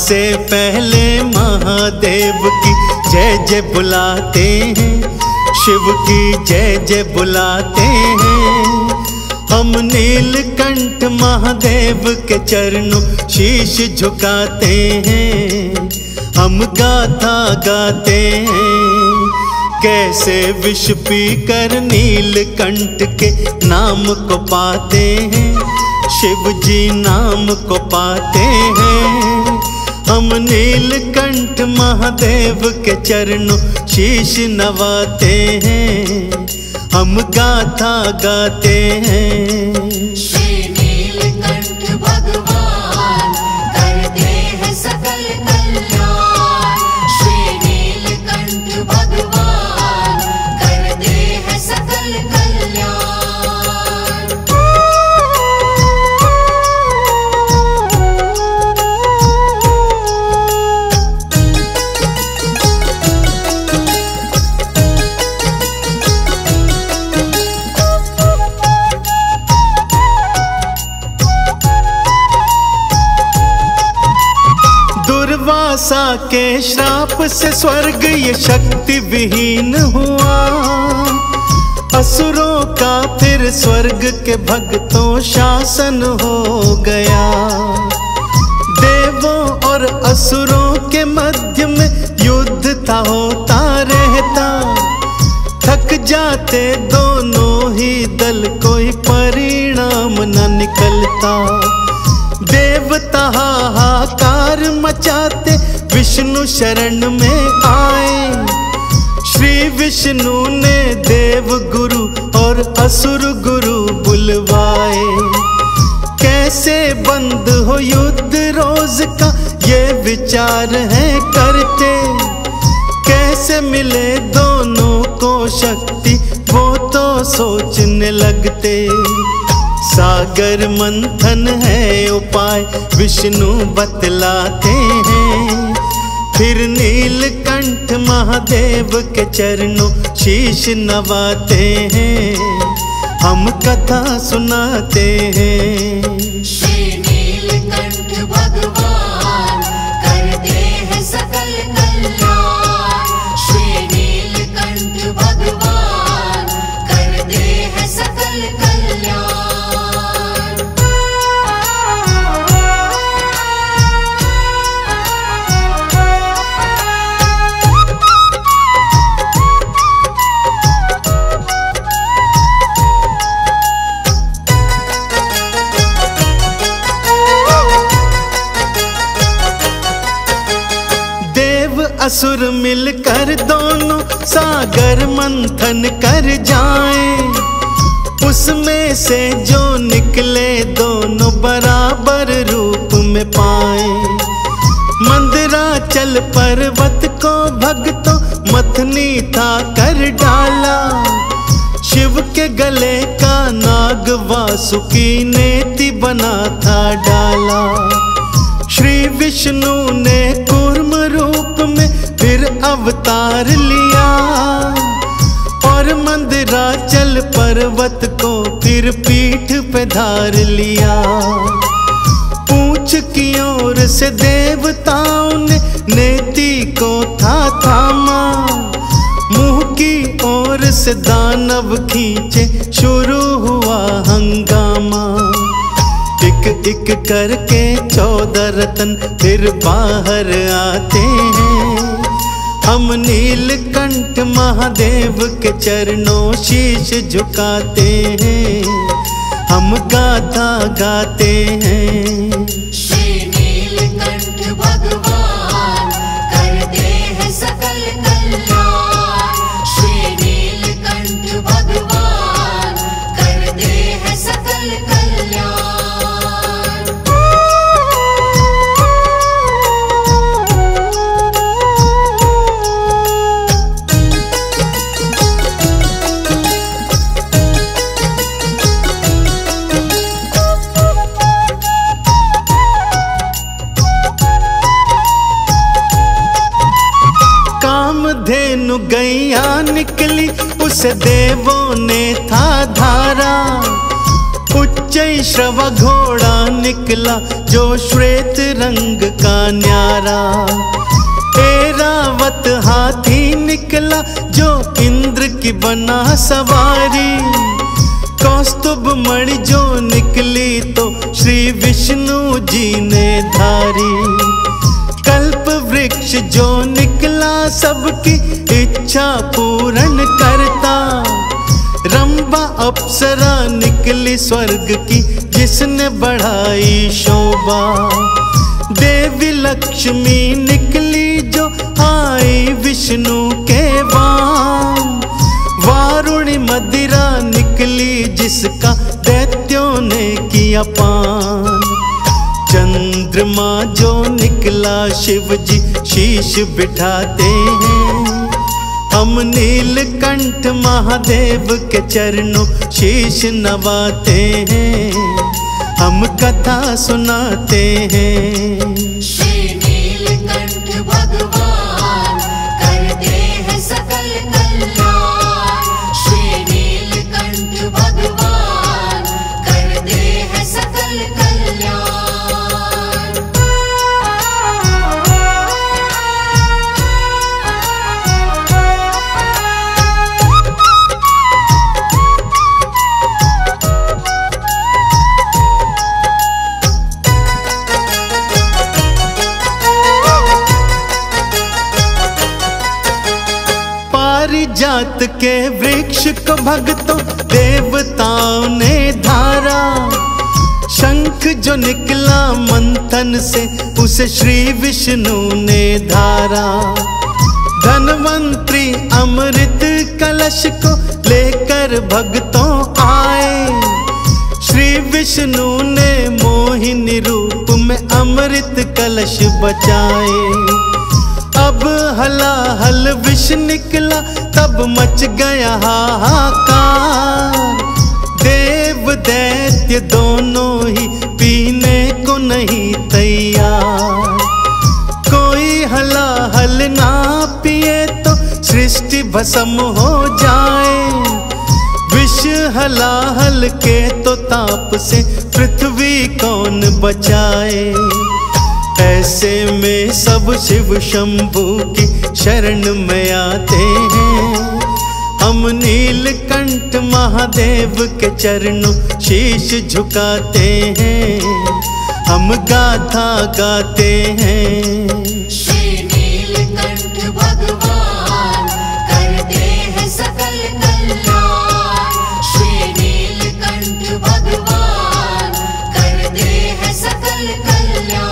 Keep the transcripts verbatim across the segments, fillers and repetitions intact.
से पहले महादेव की जय जय बुलाते हैं, शिव की जय जय बुलाते हैं। हम नीलकंठ महादेव के चरणों शीश झुकाते हैं, हम गाथा गाते हैं। कैसे विष पी कर नीलकंठ के नाम को पाते हैं, शिव जी नाम को पाते हैं। हम नीलकंठ महादेव के चरणों शीश नवाते हैं, हम गाथा गाते हैं। श्री नीलकंठ भगवान करते हैं सकल कल्याण, श्री नीलकंठ भगवान करते हैं सकल कल्याण। दुर्वासा के श्राप से स्वर्ग ये शक्ति विहीन हुआ, असुरों का फिर स्वर्ग के भक्तों शासन हो गया। देवों और असुरों के मध्य में युद्ध था होता रहता, थक जाते दोनों ही दल, कोई परिणाम न निकलता। देवता हाहाकार मचाते विष्णु शरण में आए, श्री विष्णु ने देव गुरु और असुर गुरु बुलवाए। कैसे बंद हो युद्ध रोज का ये विचार है करते, कैसे मिले दोनों को शक्ति वो तो सोचने लगते। सागर मंथन है उपाय विष्णु बतलाते हैं, फिर नीलकंठ महादेव के चरणों शीश नवाते हैं, हम कथा सुनाते हैं। श्री नीलकंठ भगवान करते हैं सकल कल्याण, श्री नीलकंठ भगवान करते हैं सकल कल्याण। असुर मिलकर दोनों सागर मंथन कर जाएं, उसमें से जो निकले दोनों बराबर रूप में पाएं। मंदराचल पर्वत को भक्तों मथनी था कर डाला, शिव के गले का नाग वासुकी नेति बना था डाला। श्री विष्णु ने कूर्म रूप में फिर अवतार लिया, और मंदराचल पर्वत को फिर पीठ पे धार लिया। पूंछ की ओर से देवताओं ने नेति को था थामा, मुंह की ओर से दानव खींचे शुरू हुआ हंगामा। एक एक करके चौदह रतन फिर बाहर आते हैं, हम नीलकंठ महादेव के चरणों शीश झुकाते हैं, हम गाथा गाते हैं। श्री नीलकंठ भगवान करते हैं सकल कल्याण, श्री नीलकंठ भगवान करते हैं सकल कल्याण। धेनु गैया निकली उस देवों ने था धारा, उच्च श्रवा घोड़ा निकला जो श्वेत रंग का न्यारा। ऐरावत हाथी निकला जो इंद्र की बना सवारी। कौस्तुभ मणि जो निकली तो श्री विष्णु जी ने धारी। कल्प वृक्ष जो निकला सबकी इच्छा पूर्ण करता। रंभा अप्सरा निकली स्वर्ग की जिसने बढ़ाई शोभा। देवी लक्ष्मी निकली जो आई विष्णु के वाम। वारुणी मदिरा निकली जिसका दैत्यों ने किया पान। चंद्रमा जो निकला शिव जी शीश बिठाते हैं। हम नीलकंठ महादेव के चरणों शीश नवाते हैं। हम कथा सुनाते हैं। श्री नीलकंठ भगवान करते हैं सकल कल्याण। श्री नीलकंठ भगवान करते हैं सकल कल्याण। पारिजात के वृक्ष को भक्तों देवताओं ने धारा। शंख जो निकला मंथन से उसे श्री विष्णु ने धारा। धनवंतरी अमृत कलश को लेकर भक्तों आए। श्री विष्णु ने मोहिनी रूप में अमृत कलश बचाए। अब हलाहल विष निकला तब मच गया हाहाकार। देव दैत्य दोनों ही पीने को नहीं तैयार। कोई हलाहल ना पिए तो सृष्टि भस्म हो जाए। विष हलाहल के तो ताप से पृथ्वी कौन बचाए। ऐसे में सब शिव शंभू की शरण में आते हैं। हम नीलकंठ महादेव के चरणों शीश झुकाते हैं। हम गाथा गाते हैं। श्री नीलकंठ भगवान करते हैं सकल कल्याण। श्री नीलकंठ भगवान करते हैं सकल कल्याण।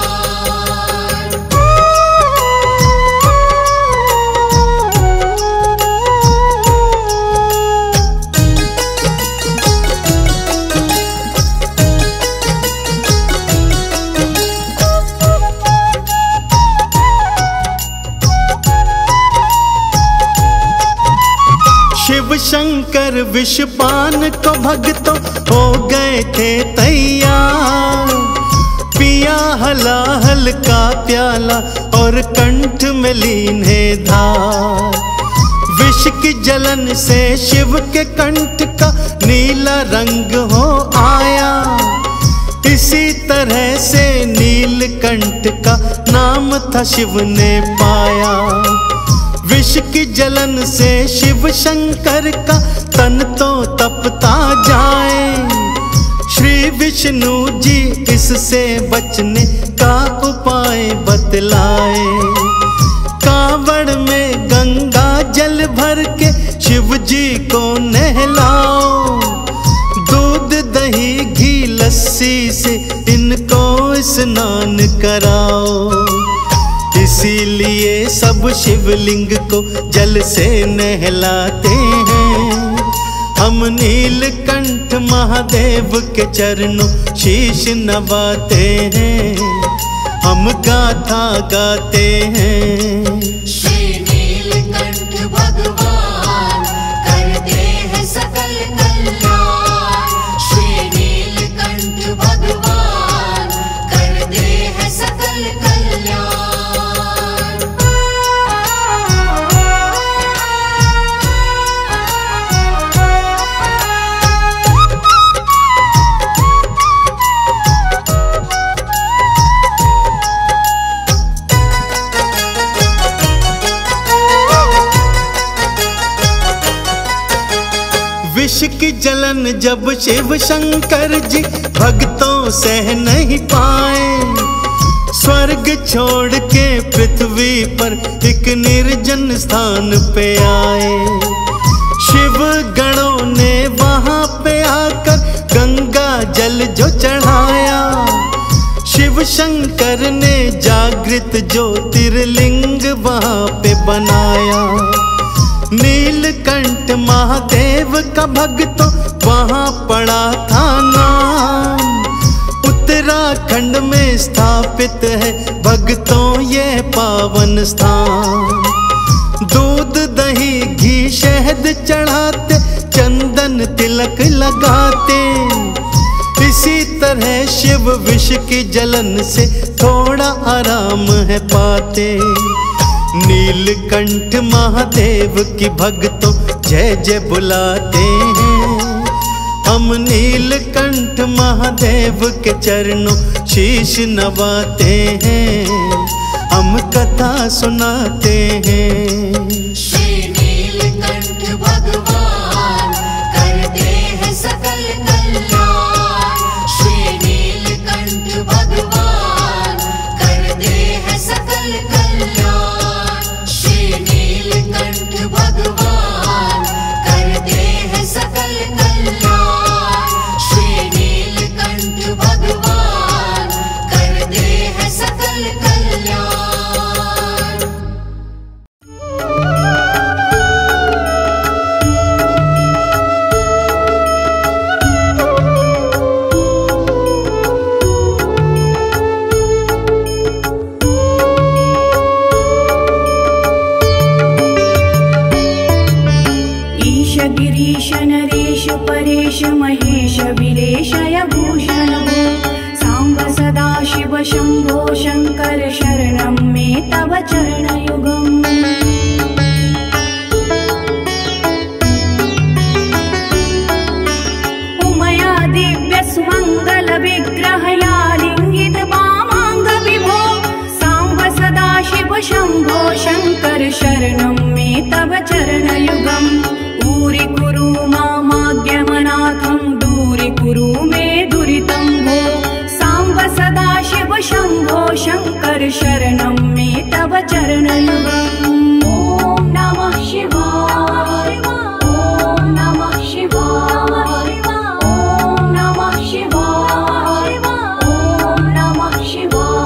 शिव शंकर विषपान को भक्तों हो गए थे तैयार। पिया हलाहल का प्याला और कंठ में लीन है धार। विष की जलन से शिव के कंठ का नीला रंग हो आया। इसी तरह से नीलकंठ का नाम था शिव ने पाया। विष की जलन से शिव शंकर का तन तो तपता जाए। श्री विष्णु जी इससे बचने का उपाय बतलाए। कांवड़ में गंगा जल भर के शिव जी को नहलाओ। दूध दही घी लस्सी से इनको स्नान कराओ। इसीलिए सब शिवलिंग को जल से नहलाते हैं। हम नीलकंठ महादेव के चरणों शीश नवाते हैं। हम गाथा गाते हैं। श्री नीलकंठ भगवान करते हैं सकल कल्याण। श्री नीलकंठ भगवान करते हैं सकल कल्याण। जलन जब शिव शंकर जी भक्तों सह नहीं पाए, स्वर्ग छोड़ के पृथ्वी पर एक निर्जन स्थान पे आए। शिव गणों ने वहां पे आकर गंगा जल जो चढ़ाया, शिव शंकर ने जागृत ज्योतिर्लिंग वहां पे बनाया। नीलकंठ महादेव का भक्तों वहां पड़ा था नाम, उत्तराखंड में स्थापित है भक्तों ये पावन स्थान। दूध दही घी शहद चढ़ाते, चंदन तिलक लगाते, इसी तरह शिव विष की जलन से थोड़ा आराम है पाते। नीलकंठ महादेव की भक्तों जय जय बुलाते हैं, हम नीलकंठ महादेव के चरणों शीश नवाते हैं, हम कथा सुनाते हैं। श्री नीलकंठ भगवान करते हैं सकल कल्याण, श्री नीलकंठ भगवान करते हैं सकल कल्याण, श्री नीलकंठ भगवान करते हैं सकल कल्याण, श्री नीलकंठ भगवान करते हैं सकल कल्याण। गिरीश नरेश परेश महेश वीरेशय भूषण भो, सांब सदा शिव शंभो शंकर शरणं मे तव चरणयुगम्। उमया दिव्य सुमंगल विग्रहया लिंगित वामांग विभो, सांब सदा शिव शंभो शंकर शरणं मे तव चरणयुगम्। दूरी कुरु मामाज्ञमनाथं, दूरी कुरु मे दुरितं भो, सांब सदा शिव शंभो शंकर शरणं मे तव चरणयुगम्। ॐ नमः शिवाय, ॐ नमः शिवाय, ॐ नमः शिवाय, ॐ नमः शिवाय।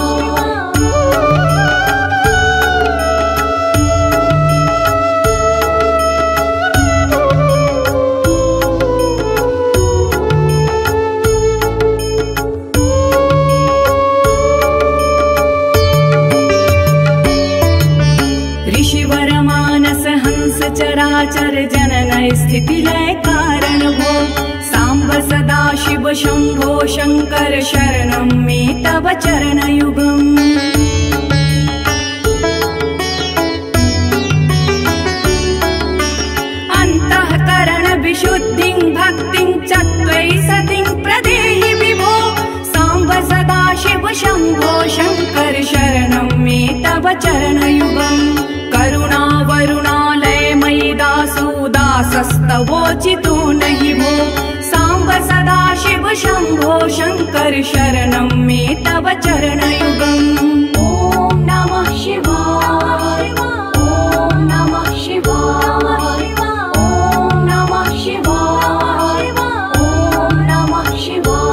चराचर जनन स्थिति लय कारण भो, सांब सदा शिव शंभो शंकर शरणं मे तव चरणयुगम्। अंतःकरण विशुद्धिं भक्तिं च त्वयि सतिं प्रदेहि विभो, सांब सदा शिव शंभो शंकर शरणं मे तव चरणयुगम्। करुणा वरुणालय मयि दासो दासस्तवोचितो नहि भो, सांब सदा शिव शंभो शंकर शरणं मे तव चरणयुगम्। ॐ नमः शिवाय, ॐ नमः शिवाय, ॐ नमः शिवाय, ॐ नमः शिवाय।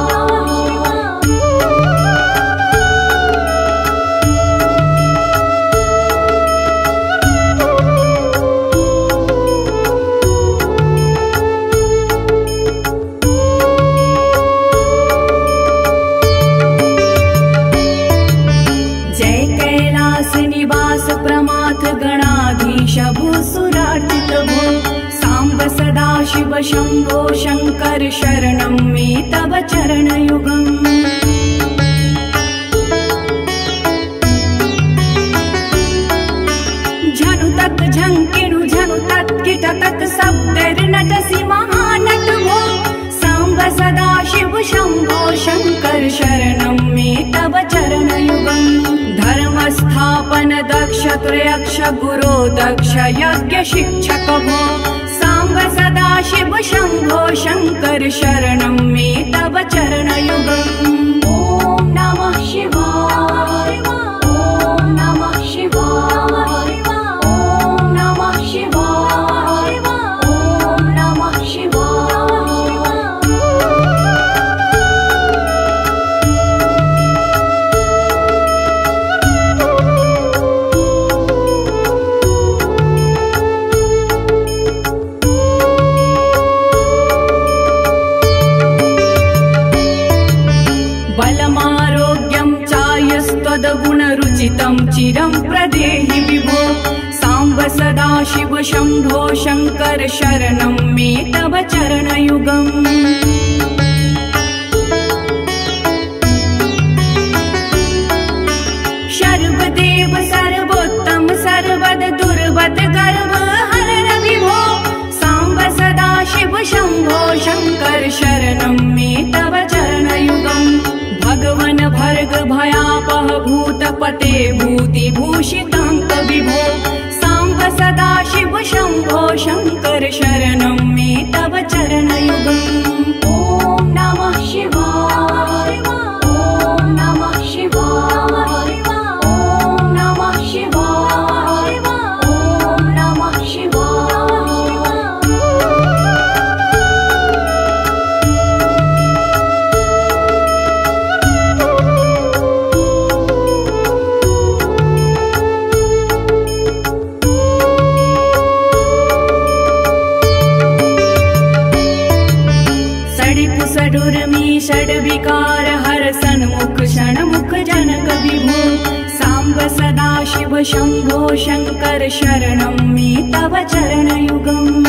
प्रमाथ गणाधीश भूसुरार्चित भो, सांब सदा शिव शंभो शंकर शरणं मे तव चरणयुगम्। झनु तत् झंकिणु झनु तत् किट तत् शब्दैर्नटसि महानट भो, सांब सदा शिव शंभो शंकर शरणं मे तव चरणयुगम्। धर्म स्थापन दक्ष त्रयक्ष गुरो दक्ष यज्ञ शिक्षक भो, सांब सदा सदाशिव शम्भो शङ्कर शरणं मे तव चरणयुगम्। ॐ नमः शिवाय ॐ नमः शिवाय ॐ नमः शिवाय ॐ नमः शिवाय। बलमारोग्यं चायस्त्वदगुणरुचितं चिरं प्रदेहि विभो। साम्ब सदाशिव शम्भो शङ्कर शरणं मे तव चरणयुगम्। सर्वदेव सर्वोत्तम सर्वद दुर्वद गर्व हरण विभो। साम्ब सदाशिव शम्भो शङ्कर शरणं मे तव चरणयुगम्। भगवन भर्ग भयापह भूतपते भूतिभूषिताङ्क विभो। साम्ब सदाशिव शम्भो शङ्कर शरणं मे तव चरणयुगम्। ॐ नमः शिवाय ॐ नमः शिवाय ॐ नमः शिवाय ॐ नमः शिवाय। सडिपुसडुर्मी षड्विकार हर सन्मुख षण्मुख जनक विभो। साम्ब सदाशिव शम्भो शङ्कर शरणं मे तव चरणयुगम्।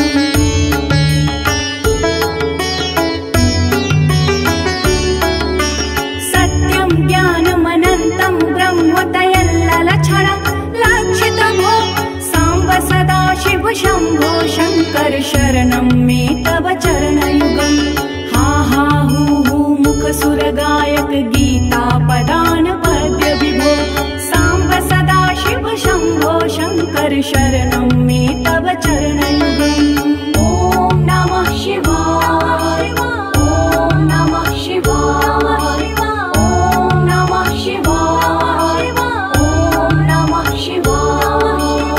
सत्यं ज्ञानमनन्तं ब्रह्मतयल्ललक्षणं लक्षितभो। साम्ब सदाशिव शम्भो शङ्कर शरणं मे तव चरणयुगम्। हा हा हू हू मुख सुर गायक गीता पदान पद्य विभो। साम्ब सदाशिव शम्भो शङ्कर शरणं मे तव चरणयुगम्। ॐ नमः शिवाय ॐ नमः शिवाय ॐ नमः शिवाय ॐ नमः शिवाय।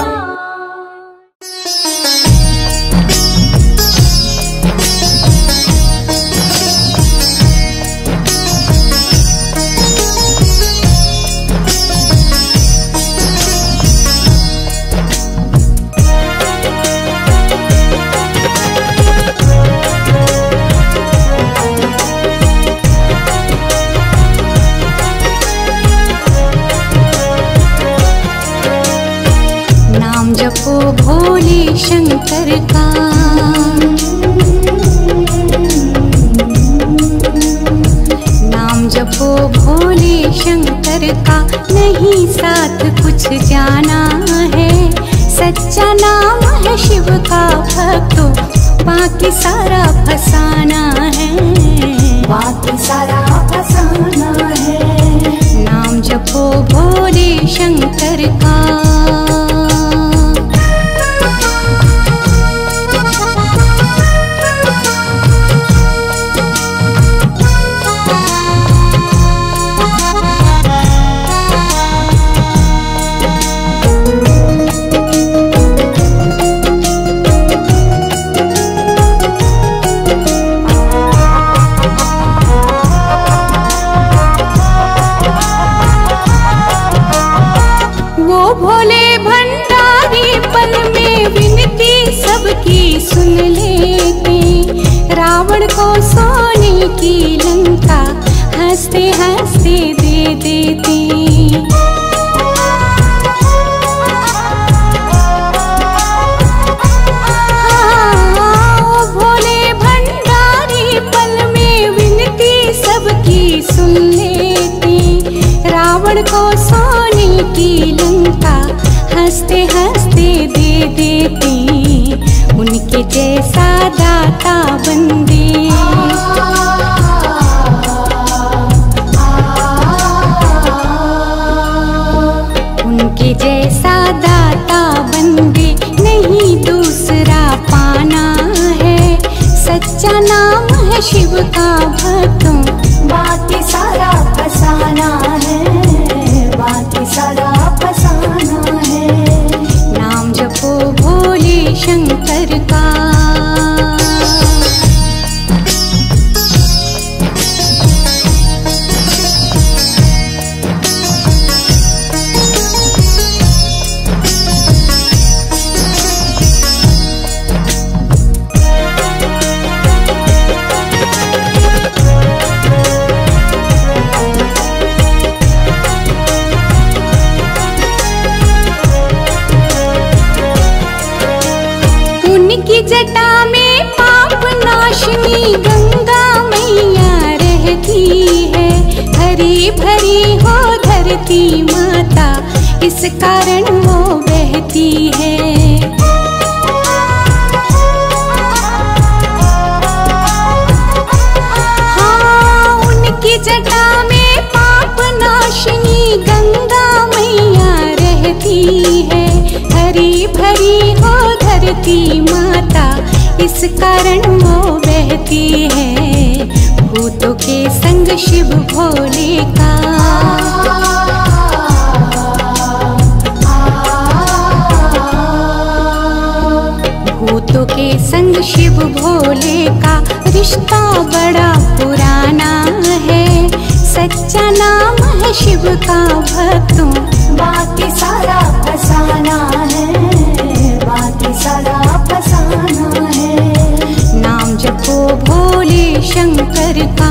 नाम जपो भोले शंकर का, नाम जपो भोले शंकर का, नहीं साथ कुछ जाना है। सच्चा नाम है शिव का, भक्तों बाकी सारा फसाना है, बाकी सारा फसाना है। नाम जपो भोले शंकर का। भोले भंडारी पल में विनती सबकी सुन लेते, रावण को सोने की लंका हंसते हंसते दे देते। हाँ, भोले भंडारी पल में विनती सबकी सुन लेते, रावण को सोने की लंका हंसते हंसते दे देते। उनके जैसा दाता बंदे, उनके जैसा दाता बंदे नहीं दूसरा पाना है। भक्तों, बाकी सारा फसाना है, बाकी सारा फसाना है। नाम जपो भोले शंकर का। जटा में पाप नाशनी गंगा मैया रहती है, हरी भरी हो धरती माता, इस कारण वो बहती है। हाँ, उनकी जटा में पाप नाशनी गंगा मैया रहती है, हरी भरी हो धरती माता, इस कारण वो बहती है। भूतों के संग शिव भोले का, भूतों के संग शिव भोले का रिश्ता बड़ा पुराना है, सच्चा नाम है शिव का भक्तों, बाकी सारा फसाना है, बाकी सारा फसाना है। नाम जपो भोले शंकर का।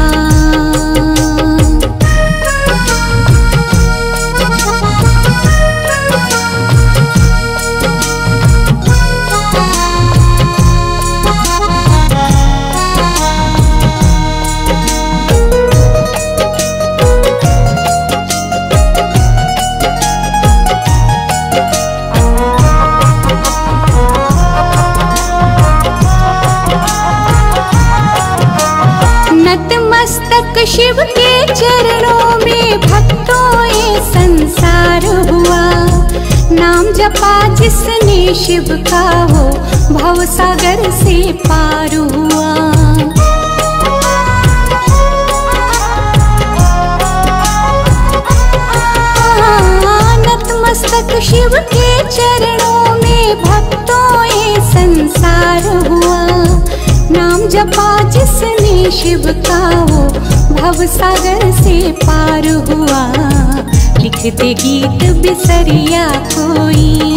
शिव के चरणों में भक्तों ये संसार हुआ, नाम जपा जिसने शिव का हो भव सागर से पार हुआ। नतमस्तक शिव के चरणों में भक्तों ये संसार हुआ, नाम जपा जिसने शिव का हो भव सागर से पार हुआ। लिख दे गीत बिसरिया कोई,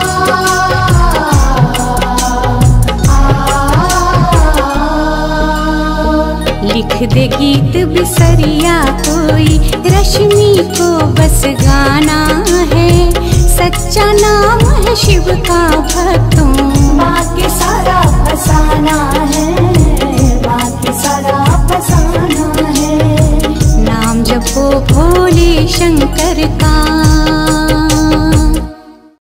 लिख दे गीत बिसरिया कोई, रश्मि को बस गाना है, सच्चा नाम है शिव का भक्त,